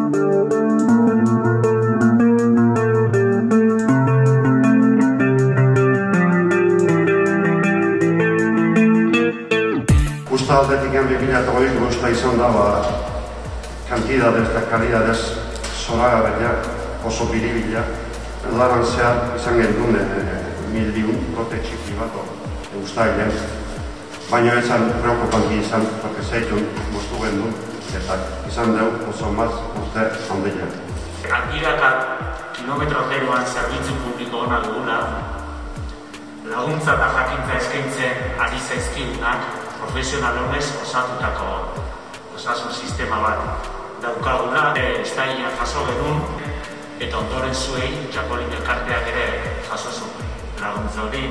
Usta aldetik 2008 usta izan da, kantidadez eta kalidadez zoragarria, oso biribila. Laran zehar izan gendun 1000 lote txiki bat ustailen. Baina ezan preokupanti izan, porque zeitun moztu gendun, eta izan deu oso maz uste handilean. Argiraka kilometro zeroan zerbitzu publiko hona dugula, laguntza eta jakintza eskaintzen ari zaizkidunak, profesional honez osatutako osasun sistema bat daukagula. Estaian jaso genuen, eta ondoren zuei Txakolin elkarteak ere jaso zuen laguntza hori.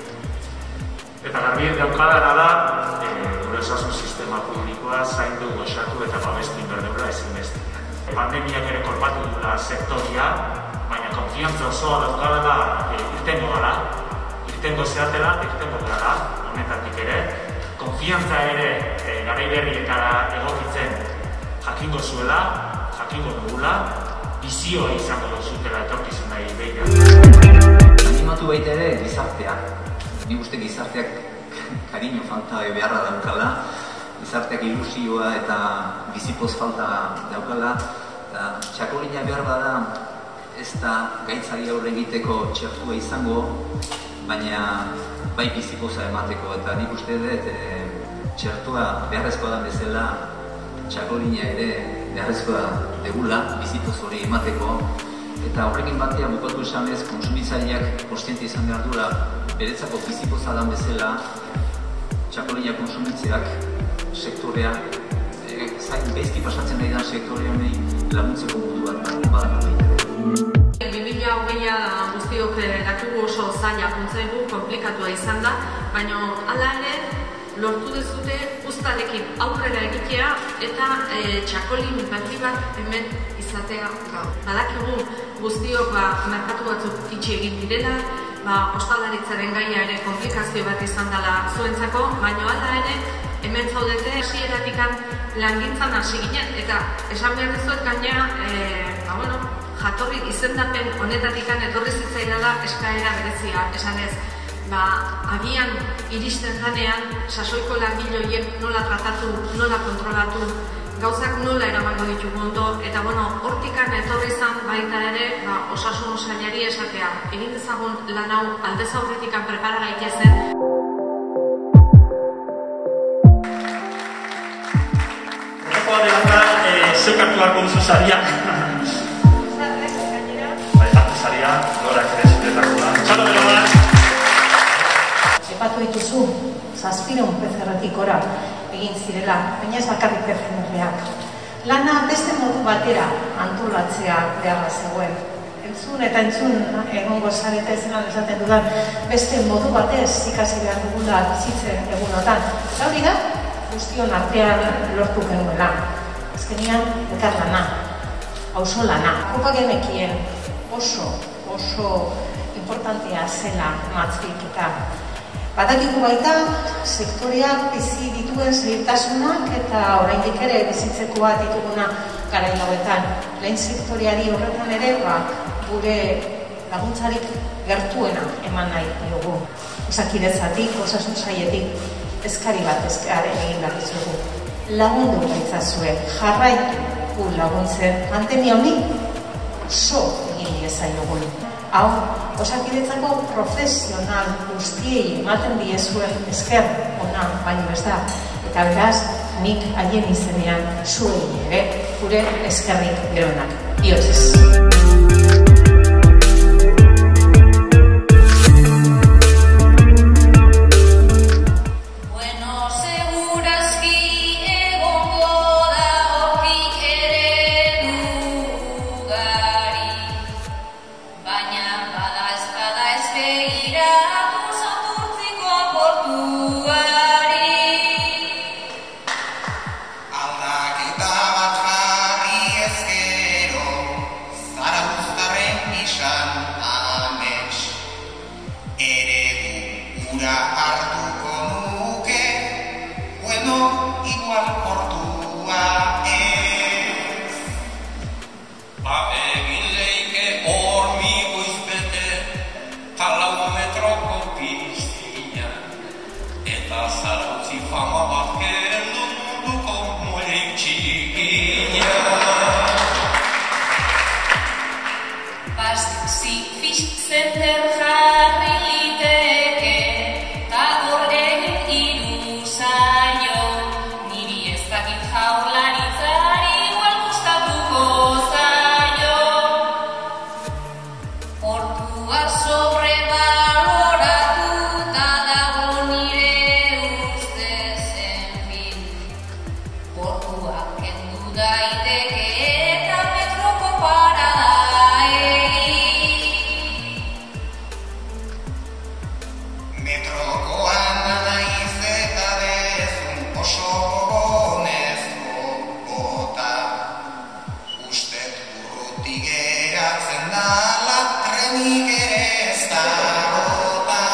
Eta garbien daukadana da, gure osasun sistema publikoa zaindu, osatu eta babestu inberdeura ezinbestean. Pandemiak ere kolpatu dula sektoria, baina konfiantza osoa daukadala irtengo gara, irtengo zehatela, irtengo gara, honetatik ere. Konfiantza ere garai berrietara egokitzen jakingo zuela, jakingo dugula, bizioa izango duzutela etorkizunari begira. Animatu baita ere gizartea. Ni uste gizarteak kariño falta beharra daukala, gizarteak ilusioa eta bizipoz falta daukala, eta Txakolina behar bada ez da gaitzari aurre egiteko txertua izango, baina bai bizipoza emateko, eta nik uste dut txertua beharrezkoa da bezala Txakolina ere beharrezkoa degula bizipoz hori emateko, eta horrekin batea bukatu esanez konsumitzaileak kontziente izan behar duela beretzako bizipoza dan bezala Txakolina konsumitzeak sektorea zain bezki pasatzen nahi da sektore honi laguntzeko modu bat badako baita. 2020 guztiok dakigu oso zaila kontzaigu, komplikatua izan da, baina hala ere lortu dezute uztarekin aurrera egitea eta Txakolin berri bat hemen izatea gaur. Badakigu guztiok merkatu batzuk itxi egin direla, ostalaritzaren gaia ere komplikazio bat izan dela zuentzako, baina hala ere hemen zaudete hasieratik langintzan hasi ginen, eta esan behar dizuet gainera jatorri izendapen honetatik etorri zitzaidala eskaera berezia, esanez agian iristen zanean sasoiko langile horiek nola tratatu, nola kontrolatu, gauzak nola eramango ditugu ondo, eta hortikan etorri izan baita ere osasun sailari esatea, egin dezagun lan hau aldez aurretik prepara gaitezen. Horrekoa dela da, zeuk hartuako duzu saria. Hartu saria, lorak ere zuretako da. Txalo bero bat! Epatu dituzu, 700 PCR-tik gora egin zirela, baina ez bakarrik PCR-ak. Lana beste modu batera antolatzea beharra zegoen. Entzun eta entzun egongo zarete zelan esaten dudan, beste modu batez ikasi behar dugula bizitzen egunotan. Eta hori da, guztion artean lortu genuela. Azkenian, elkarlana, auzolana. Kopa genekien oso importantea zela matziketa. Badakigu baita, sektoreak bizi dituen zailtasunak eta oraindik ere bizitzekoa dituguna garai hauetan. Lehen sektoreari horretan ere gure laguntzarik gertuena eman nahi dugu. Osakidetzatik, osasun sailetik eskari bat egin behar dizugu. Lagundu gaitzazue, jarraitu laguntzen, pandemia honi oso egin diezaiogun. Hau, osakidetzako profesional guztiei ematen diezuen esker ona baino ez da. Eta beraz, nik haien izenean zuei ere gure eskerrik beroenak. Bihotzez. Aldaketa bat jarri ezkero, zara egin leike hormigo izbete, talau metroko piztina, eta zarautzi fama bat kendu munduko muelik txikina. Pacific Center jarri liteke, ta hor egin hiru saio, niri ez dakit jaurlaritzari igual gustatuko zaio. Portua sobrebaloratuta dago nire ustez, enfin. Portua kendu daiteke eta metroko parada Metrokoan naiz eta dezun oso gonezko bota, ustet urruti geratzen dala trenik ere ez da bota.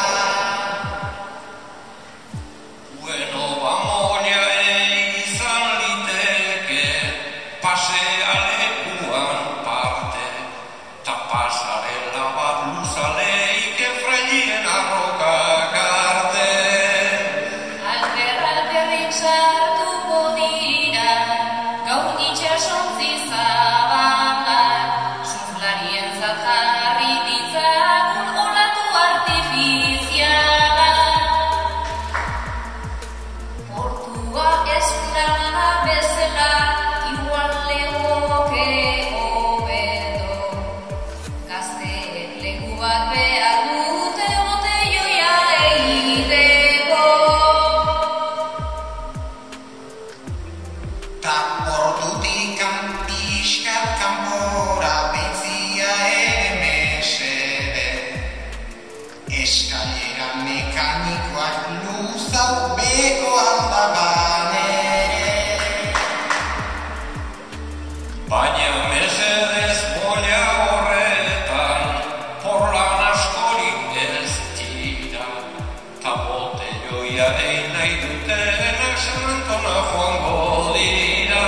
Bueno, bamonia izan liteke pasealekuan parte, ta pasarela bat luzaleike freilien arrokak arte. Alper-alperrik sartuko dira, gaur itxasontzi zabalak, surflarientzat jarri ditzagun olatu artifiziala. Portua esplana bezala, igual legoke hobeto, gazteek leku bat behar dute botelloia egiteko. Ta portutik pixkat kanpora beitzia emesede, eskailera mekanikoak luzau beko handaban ere. Baina mesedez bolla horretan, porlan askorik ez dira, ta botelloia egin nahi dutenak Santona joango dira.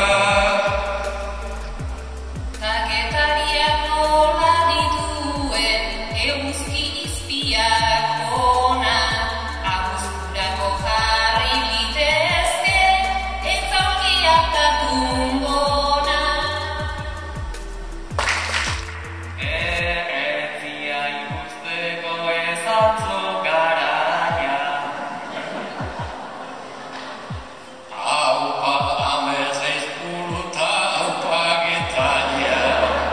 Taketariak nola dituen eguzki izpiak ona, abuzturako jarri litezke, etzaulkiak da tumbona. Erretzia ikusteko ez atzo garaia, haupa amezeiz puruta haupa getaia,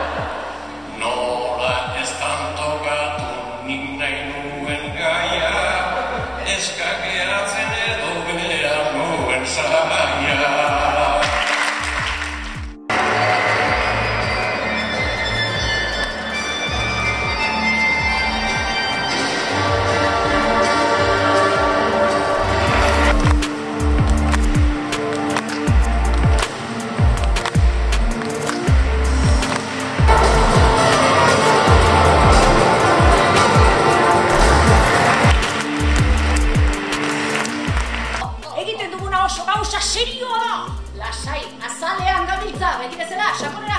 nola ez tantokatu nik nahi nuen gaia, eskakeatzen edo behar nuen zaia. Egiten duguna oso gauza serioa da! Lasai, azalean gabiltza, beti bezala, sakonera